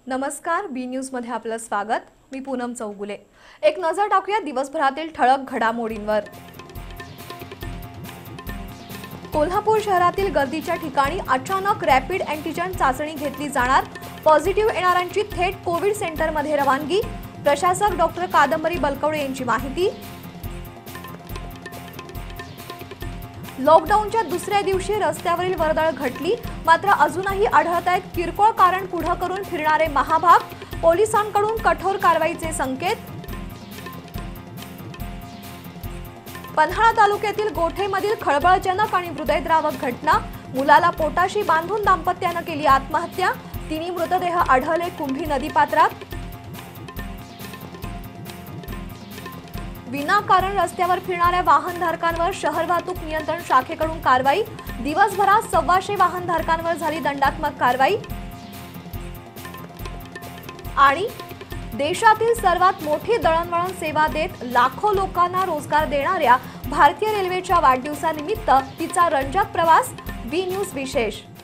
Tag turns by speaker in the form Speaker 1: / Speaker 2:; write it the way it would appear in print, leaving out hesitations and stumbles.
Speaker 1: नमस्कार, बी न्यूज मध्ये आपलं स्वागत। मी पूनम चौगुले। एक नजर टाकूया दिवसभरातील ठळक घडामोडींवर। कोल्हापूर शहरातील गर्दीच्या ठिकाणी अचानक रॅपिड अँटीजन चाचणी घेतली जाणार। पॉझिटिव्ह येणाऱ्यांची थेट कोविड सेंटरमध्ये रवानगी। प्रशासक डॉक्टर कादंबरी बलकवडे यांची माहिती। लॉकडाऊनच्या दुसऱ्या दिवशी रस्त्यावरील वर्दळ घटली, मात्र अजूनही आढळतायत किरकोळ कारण पुढे करून फिरणारे महाभाग। पोलिसांकडून कठोर कारवाईचे संकेत। पन्हाळा तालुक्यातील गोठेमधील खळबळजनक आणि हृदयद्रावक घटना। मुलाला पोटाशी बांधून दाम्पत्याने केली आत्महत्या। तिन्ही मृतदेह आढळले कुंभी नदीपात्रात। विनाकारण रस्त्यावर फिरणाऱ्या वाहनधारकांवर शहर वाहतूक नियंत्रण शाखेकडून कारवाई। दिवसभरात 125 वाहनधारकांवर झाली दंडात्मक कारवाई। आणि देशातील सर्वात मोठी दळणवळण सेवा देत लाखो लोकांना रोजगार देणाऱ्या भारतीय रेल्वेच्या वाढदिवसानिमित्त तिचा रंजक प्रवास। बी न्यूज विशेष।